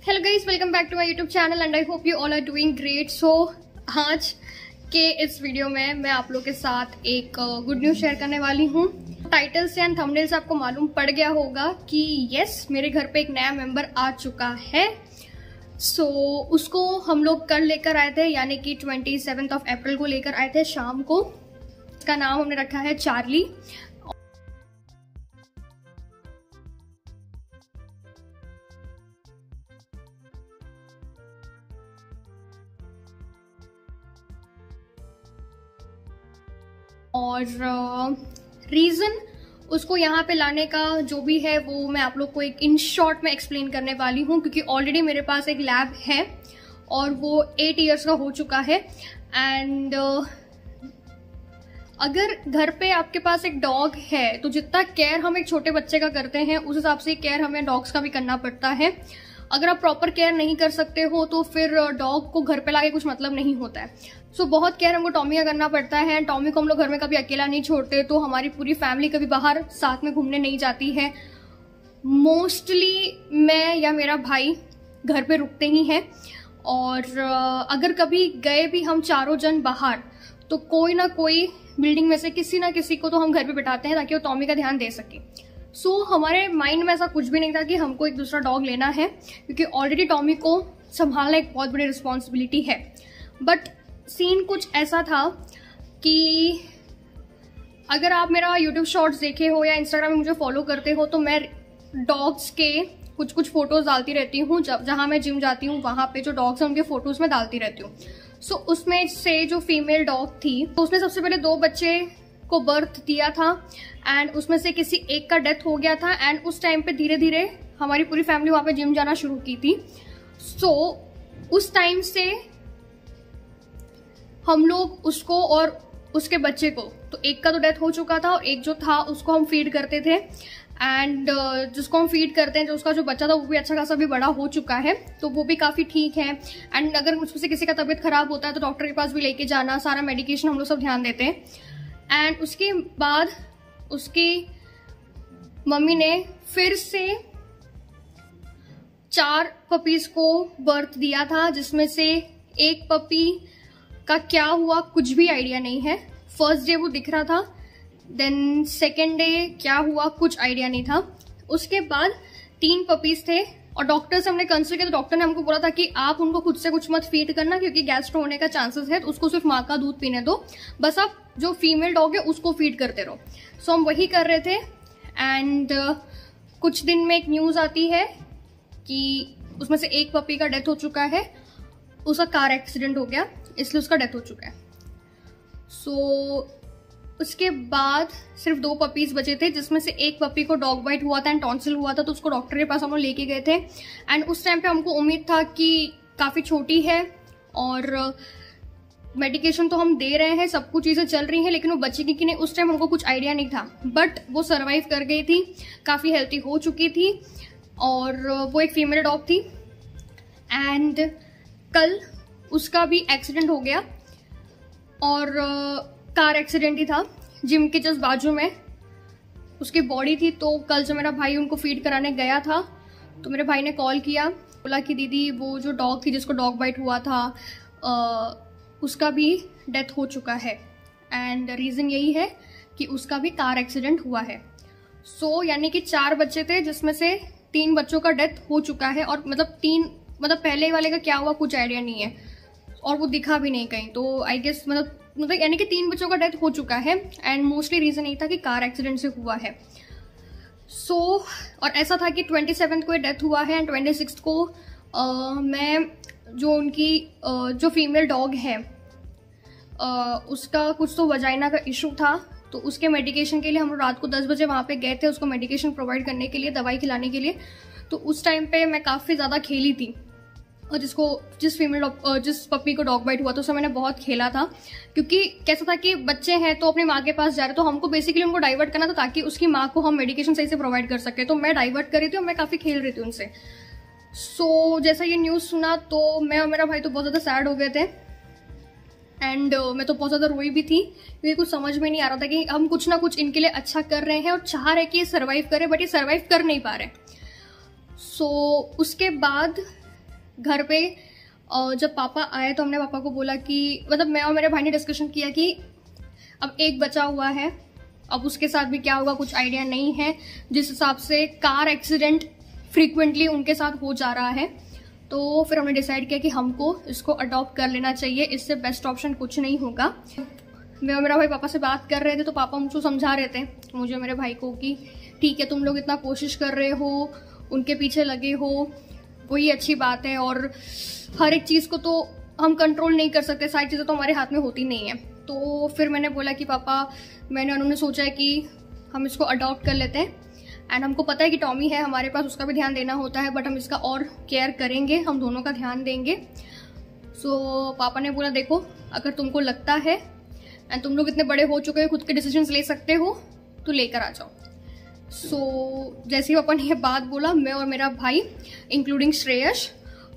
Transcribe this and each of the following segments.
Hello guys, welcome back to my YouTube channel and I hope you all are doing great. So आज के इस video में मैं आप लोग के साथ एक गुड न्यूज़ शेयर करने वाली हूँ। टाइटल से एंड थंबनेल से आपको मालूम पड़ गया होगा कि यस, मेरे घर पे एक नया मेंबर आ चुका है। सो उसको हम लोग कल लेकर आए थे, यानी कि 27 अप्रैल को लेकर आए थे शाम को। उसका नाम हमने रखा है चार्ली। और रीज़न उसको यहाँ पे लाने का जो भी है वो मैं आप लोग को एक इन शॉर्ट में एक्सप्लेन करने वाली हूँ, क्योंकि ऑलरेडी मेरे पास एक लैब है और वो 8 इयर्स का हो चुका है। एंड अगर घर पे आपके पास एक डॉग है तो जितना केयर हम एक छोटे बच्चे का करते हैं उस हिसाब से केयर हमें डॉग्स का भी करना पड़ता है। अगर आप प्रॉपर केयर नहीं कर सकते हो तो फिर डॉग को घर पे लाके कुछ मतलब नहीं होता है। सो बहुत केयर हमको टॉमी का करना पड़ता है। टॉमी को हम लोग घर में कभी अकेला नहीं छोड़ते, तो हमारी पूरी फैमिली कभी बाहर साथ में घूमने नहीं जाती है। मोस्टली मैं या मेरा भाई घर पे रुकते ही हैं, और अगर कभी गए भी हम चारों जन बाहर तो कोई ना कोई बिल्डिंग में से किसी ना किसी को तो हम घर पे बिठाते हैं ताकि वो टॉमी का ध्यान दे सके। सो हमारे माइंड में ऐसा कुछ भी नहीं था कि हमको एक दूसरा डॉग लेना है, क्योंकि ऑलरेडी टॉमी को संभालना एक बहुत बड़ी रिस्पॉन्सिबिलिटी है। बट सीन कुछ ऐसा था कि अगर आप मेरा यूट्यूब शॉर्ट्स देखे हो या इंस्टाग्राम में मुझे फॉलो करते हो तो मैं डॉग्स के कुछ फोटोज डालती रहती हूँ। जहाँ मैं जिम जाती हूँ वहाँ पे जो डॉग्स हैं उनके फोटोज में डालती रहती हूँ। सो उसमें से जो फीमेल डॉग थी तो उसने सबसे पहले 2 बच्चे को बर्थ दिया था एंड उसमें से किसी एक का डेथ हो गया था। एंड उस टाइम पे धीरे धीरे हमारी पूरी फैमिली वहाँ पे जिम जाना शुरू की थी। सो उस टाइम से हम लोग उसको और उसके बच्चे को, तो एक का तो डेथ हो चुका था और एक जो था उसको हम फीड करते थे। एंड जिसको हम फीड करते हैं, जो उसका जो बच्चा था वो भी अच्छा खासा भी बड़ा हो चुका है, तो वो भी काफ़ी ठीक है। एंड अगर उसमें से किसी का तबीयत खराब होता है तो डॉक्टर के पास भी लेके जाना, सारा मेडिकेशन हम लोग सब ध्यान देते हैं। एंड उसके बाद उसकी मम्मी ने फिर से 4 पपीज को बर्थ दिया था, जिसमें से एक पपी का क्या हुआ कुछ भी आइडिया नहीं है। फर्स्ट डे वो दिख रहा था, देन सेकेंड डे क्या हुआ कुछ आइडिया नहीं था। उसके बाद 3 पपीज थे और डॉक्टर से हमने कंसल्ट किया तो डॉक्टर ने हमको बोला था कि आप उनको खुद से कुछ मत फीड करना, क्योंकि गैस्ट्रो होने का चांसेस है, तो उसको सिर्फ माँ का दूध पीने दो, बस आप जो फीमेल डॉग है उसको फीड करते रहो। सो हम वही कर रहे थे। एंड कुछ दिन में एक न्यूज़ आती है कि उसमें से एक पपी का डेथ हो चुका है, उसका कार एक्सीडेंट हो गया इसलिए उसका डेथ हो चुका है। सो उसके बाद सिर्फ 2 पपीज बचे थे, जिसमें से एक पपी को डॉग बाइट हुआ था एंड टॉन्सिल हुआ था, तो उसको डॉक्टर के पास हम लोग लेके गए थे। एंड उस टाइम पे हमको उम्मीद था कि काफ़ी छोटी है और मेडिकेशन तो हम दे रहे हैं, सब कुछ चीज़ें चल रही हैं, लेकिन वो बचेगी कि नहीं उस टाइम हमको कुछ आइडिया नहीं था। बट वो सर्वाइव कर गई थी, काफ़ी हेल्थी हो चुकी थी और वो एक फीमेल डॉग थी। एंड कल उसका भी एक्सीडेंट हो गया और कार एक्सीडेंट ही था, जिम के जस्ट बाजू में उसकी बॉडी थी। तो कल जब मेरा भाई उनको फीड कराने गया था तो मेरे भाई ने कॉल किया, बोला कि दीदी वो जो डॉग थी जिसको डॉग बाइट हुआ था उसका भी डेथ हो चुका है। एंड रीज़न यही है कि उसका भी कार एक्सीडेंट हुआ है। सो यानी कि 4 बच्चे थे, जिसमें से 3 बच्चों का डेथ हो चुका है। और मतलब पहले वाले का क्या हुआ कुछ आइडिया नहीं है और वो दिखा भी नहीं कहीं, तो आई गेस मतलब यानी कि 3 बच्चों का डेथ हो चुका है। एंड मोस्टली रीज़न यही था कि कार एक्सीडेंट से हुआ है। सो और ऐसा था कि 27 को डेथ हुआ है एंड 26 को मैं जो उनकी जो फीमेल डॉग है उसका कुछ तो वजाइना का इशू था, तो उसके मेडिकेशन के लिए हम लोग रात को 10 बजे वहाँ पे गए थे उसको मेडिकेशन प्रोवाइड करने के लिए, दवाई खिलाने के लिए। तो उस टाइम पे मैं काफ़ी ज़्यादा खेली थी और जिस पपी को डॉग बाइट हुआ था उससे मैंने बहुत खेला था, क्योंकि कैसा था कि बच्चे हैं तो अपनी माँ के पास जा रहे, तो हमको बेसिकली उनको डाइवर्ट करना था ताकि उसकी माँ को हम मेडिकेशन सही से प्रोवाइड कर सके। तो मैं डाइवर्ट कर रही थी और मैं काफ़ी खेल रही थी उनसे। सो जैसा ये न्यूज़ सुना तो मैं और मेरा भाई तो बहुत ज़्यादा सैड हो गए थे। एंड मैं तो बहुत ज़्यादा रोई भी थी, क्योंकि कुछ समझ में नहीं आ रहा था कि हम कुछ ना कुछ इनके लिए अच्छा कर रहे हैं और चाह रहे कि ये सर्वाइव करे, बट ये सर्वाइव कर नहीं पा रहे। सो उसके बाद घर पे जब पापा आए तो हमने पापा को बोला कि मतलब मैं और मेरे भाई ने डिस्कशन किया कि अब एक बचा हुआ है, अब उसके साथ भी क्या होगा कुछ आइडिया नहीं है। जिस हिसाब से कार एक्सीडेंट फ्रीक्वेंटली उनके साथ हो जा रहा है, तो फिर हमने डिसाइड किया कि हमको इसको अडॉप्ट कर लेना चाहिए, इससे बेस्ट ऑप्शन कुछ नहीं होगा। मैं और मेरा भाई पापा से बात कर रहे थे तो पापा मुझको समझा रहे थे, मुझे और मेरे भाई को, कि ठीक है तुम लोग इतना कोशिश कर रहे हो, उनके पीछे लगे हो, वही अच्छी बात है, और हर एक चीज़ को तो हम कंट्रोल नहीं कर सकते, सारी चीज़ें तो हमारे हाथ में होती नहीं है। तो फिर मैंने बोला कि पापा, उन्होंने सोचा है कि हम इसको अडॉप्ट कर लेते हैं, एंड हमको पता है कि टॉमी है हमारे पास, उसका भी ध्यान देना होता है, बट हम इसका और केयर करेंगे, हम दोनों का ध्यान देंगे। सो पापा ने बोला देखो अगर तुमको लगता है एंड तुम लोग इतने बड़े हो चुके हो, खुद के डिसीजंस ले सकते हो, तो लेकर आ जाओ। सो जैसे ही पापा ने ये बात बोला, मैं और मेरा भाई इंक्लूडिंग श्रेयस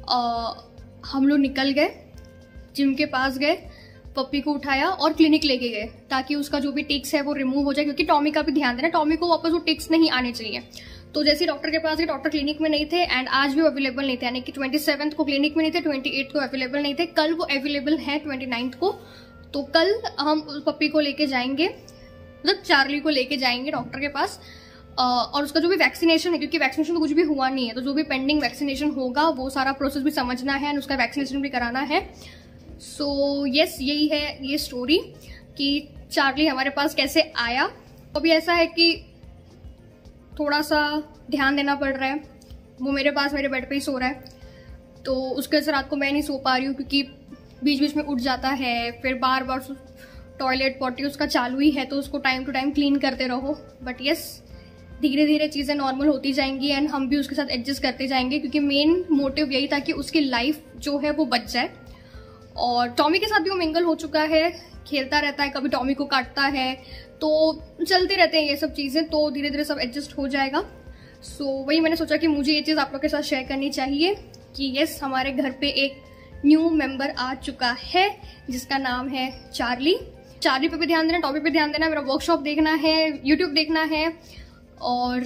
हम लोग निकल गए, जिम के पास गए, पप्पी को उठाया और क्लिनिक लेके गए ताकि उसका जो भी टिक्स है वो रिमूव हो जाए, क्योंकि टॉमी का भी ध्यान देना, टॉमी को वापस वो टिक्स नहीं आने चाहिए। तो जैसे डॉक्टर के पास गए, डॉक्टर क्लिनिक में नहीं थे एंड आज भी वो अवेलेबल नहीं थे, यानी कि 27 को क्लिनिक में नहीं थे, 28 को अवेलेबल नहीं थे, कल वो अवेलेबल है 29 को। तो कल हम उस पप्पी को लेके जाएंगे, मतलब चार्ली को लेके जाएंगे डॉक्टर के पास, और उसका जो भी वैक्सीनेशन है, क्योंकि वैक्सीनेशन तो कुछ भी हुआ नहीं है, तो जो भी पेंडिंग वैक्सीनेशन होगा वो सारा प्रोसेस भी समझना है एंड उसका वैक्सीनेशन भी कराना है। सो यस, यही है ये स्टोरी कि चार्ली हमारे पास कैसे आया। अभी ऐसा है कि थोड़ा सा ध्यान देना पड़ रहा है, वो मेरे पास मेरे बेड पे ही सो रहा है, तो उसके वजह से रात को मैं नहीं सो पा रही हूँ, क्योंकि बीच बीच में उठ जाता है, फिर बार बार टॉयलेट पॉटी उसका चालू ही है, तो उसको टाइम टू टाइम क्लीन करते रहो। बट यस, धीरे धीरे चीज़ें नॉर्मल होती जाएंगी एंड हम भी उसके साथ एडजस्ट करते जाएंगे, क्योंकि मेन मोटिव यही था कि उसकी लाइफ जो है वो बच जाए। और टॉमी के साथ भी वो मिंगल हो चुका है, खेलता रहता है, कभी टॉमी को काटता है, तो चलते रहते हैं ये सब चीज़ें, तो धीरे धीरे सब एडजस्ट हो जाएगा। सो वही मैंने सोचा कि मुझे ये चीज़ आप लोग के साथ शेयर करनी चाहिए कि यस, हमारे घर पे एक न्यू मेंबर आ चुका है जिसका नाम है चार्ली। चार्ली पे भी ध्यान देना, टॉमी पे ध्यान देना, मेरा वर्कशॉप देखना है, यूट्यूब देखना है, और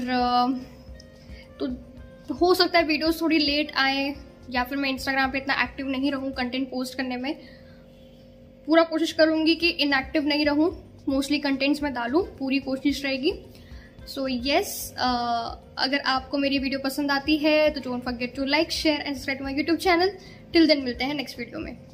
तो हो सकता है वीडियोस थोड़ी लेट आए, या फिर मैं इंस्टाग्राम पे इतना एक्टिव नहीं रहूं कंटेंट पोस्ट करने में। पूरा कोशिश करूंगी कि इनएक्टिव नहीं रहूं, मोस्टली कंटेंट्स में डालूं, पूरी कोशिश रहेगी। सो यस, अगर आपको मेरी वीडियो पसंद आती है तो don't forget to like, share and subscribe to my YouTube channel. Till then मिलते हैं नेक्स्ट वीडियो में।